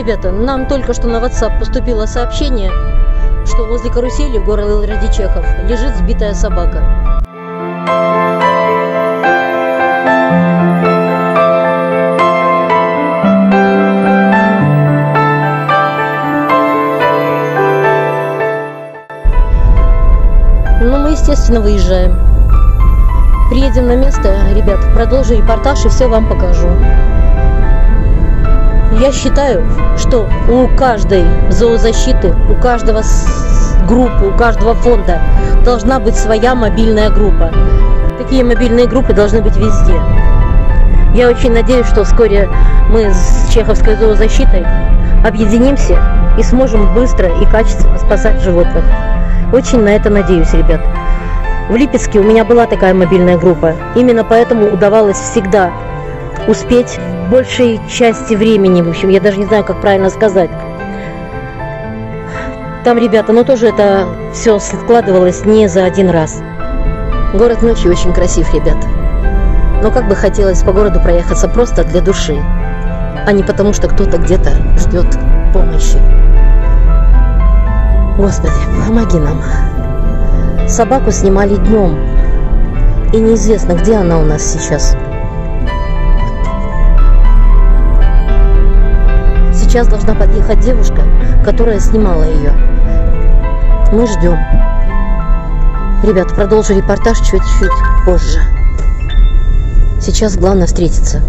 Ребята, нам только что на WhatsApp поступило сообщение, что возле карусели в городе Чехов лежит сбитая собака. Ну, мы, естественно, выезжаем. Приедем на место, ребят, продолжу репортаж и все вам покажу. Я считаю, что у каждой зоозащиты, у каждого группы, у каждого фонда должна быть своя мобильная группа. Такие мобильные группы должны быть везде. Я очень надеюсь, что вскоре мы с Чеховской зоозащитой объединимся и сможем быстро и качественно спасать животных. Очень на это надеюсь, ребят. В Липецке у меня была такая мобильная группа. Именно поэтому удавалось всегда успеть большей части времени. В общем, я даже не знаю, как правильно сказать. Там, ребята, ну тоже это все складывалось не за один раз. Город ночью очень красив, ребят. Но как бы хотелось по городу проехаться просто для души, а не потому, что кто-то где-то ждет помощи. Господи, помоги нам. Собаку снимали днем, и неизвестно, где она у нас сейчас. Сейчас должна подъехать девушка, которая снимала ее. Мы ждем. Ребят, продолжу репортаж чуть-чуть позже. Сейчас главное встретиться.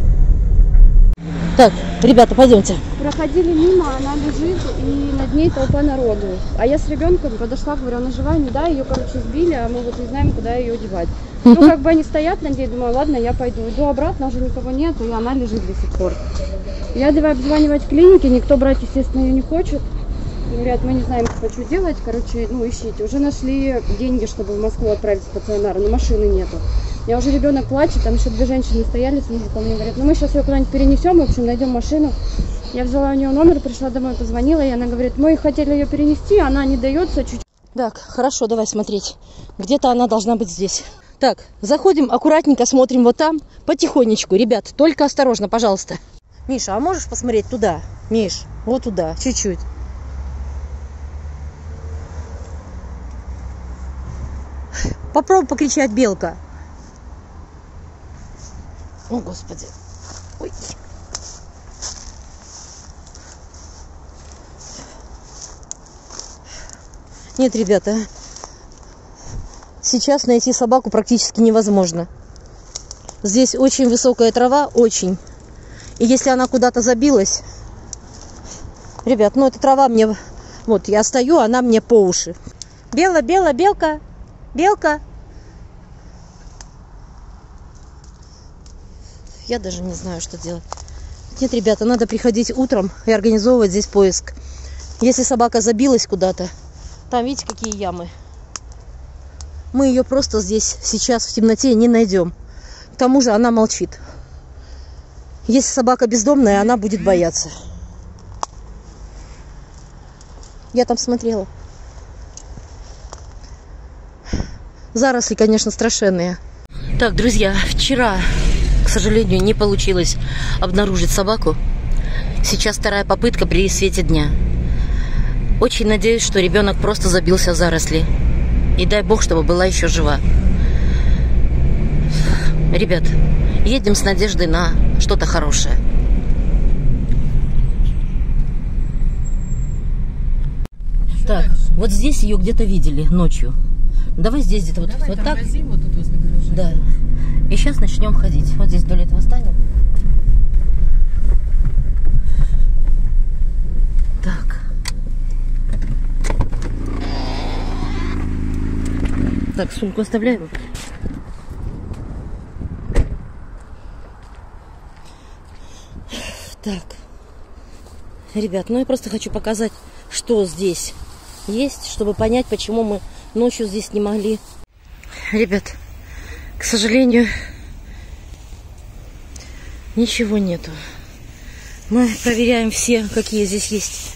Так, ребята, пойдемте. Проходили мимо, она лежит, и над ней толпа народу. А я с ребенком подошла, говорю, она живая, не да, ее, короче, сбили, а мы вот не знаем, куда ее девать. Ну, как бы они стоят над ней, думаю, ладно, я пойду. Иду обратно, уже никого нет, и она лежит до сих пор. Я давай обзванивать клиники, никто брать, естественно, ее не хочет. Говорят, мы не знаем, что делать, короче, ну, ищите. Уже нашли деньги, чтобы в Москву отправить в стационар, но машины нету. У меня уже ребенок плачет, там еще две женщины стояли с мужиком, мне говорят, ну, мы сейчас ее куда-нибудь перенесем, в общем, найдем машину. Я взяла у нее номер, пришла домой, позвонила, и она говорит, мы хотели ее перенести, она не дается чуть-чуть. Так, хорошо, давай смотреть. Где-то она должна быть здесь. Так, заходим, аккуратненько смотрим вот там, потихонечку. Ребят, только осторожно, пожалуйста. Миша, а можешь посмотреть туда? Миш, вот туда, чуть-чуть. Попробуй покричать, белка. О, Господи. Ой. Нет, ребята, сейчас найти собаку практически невозможно. Здесь очень высокая трава, очень. И если она куда-то забилась, ребят, ну эта трава мне... Вот, я стою, она мне по уши. Бела, бела, белка, белка. Я даже не знаю, что делать. Нет, ребята, надо приходить утром и организовывать здесь поиск. Если собака забилась куда-то, там, видите, какие ямы. Мы ее просто здесь сейчас в темноте не найдем. К тому же она молчит. Если собака бездомная, она будет бояться. Я там смотрела. Заросли, конечно, страшенные. Так, друзья, вчера, к сожалению, не получилось обнаружить собаку. Сейчас вторая попытка при свете дня. Очень надеюсь, что ребенок просто забился в заросли. И дай бог, чтобы была еще жива. Ребят, едем с надеждой на что-то хорошее. Так, вот здесь ее где-то видели ночью. Давай здесь где-то вот так. Да. И сейчас начнем ходить. Вот здесь вдоль этого станем. Так. Так, сумку оставляем. Так. Ребят, ну я просто хочу показать, что здесь есть, чтобы понять, почему мы ночью здесь не могли. Ребят, к сожалению, ничего нету. Мы проверяем все, какие здесь есть.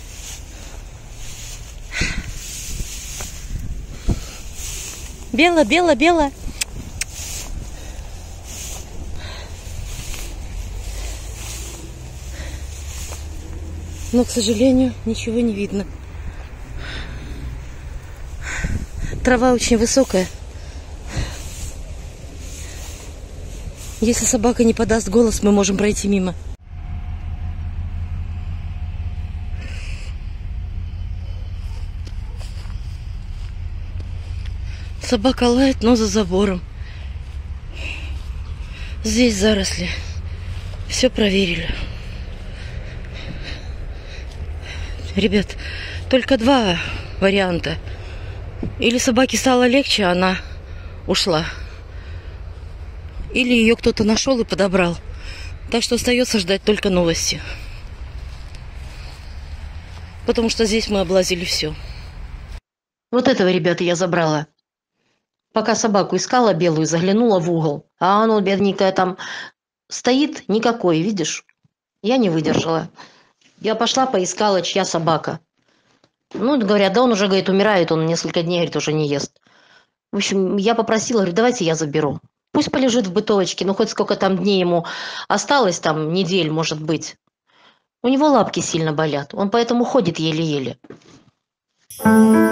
Бело, бело, бело. Но, к сожалению, ничего не видно. Трава очень высокая. Если собака не подаст голос, мы можем пройти мимо. Собака лает, но за забором. Здесь заросли. Все проверили. Ребят, только два варианта. Или собаке стало легче, она ушла. Или ее кто-то нашел и подобрал. Так что остается ждать только новости. Потому что здесь мы облазили все. Вот этого, ребята, я забрала. Пока собаку искала белую, заглянула в угол. А оно, бедненькая, там стоит никакой, видишь? Я не выдержала. Я пошла, поискала, чья собака. Ну, говорят, да он уже, говорит, умирает, он несколько дней, говорит, уже не ест. В общем, я попросила, говорю, давайте я заберу. Пусть полежит в бытовочке, ну хоть сколько там дней ему осталось, там недель, может быть. У него лапки сильно болят, он поэтому ходит еле-еле.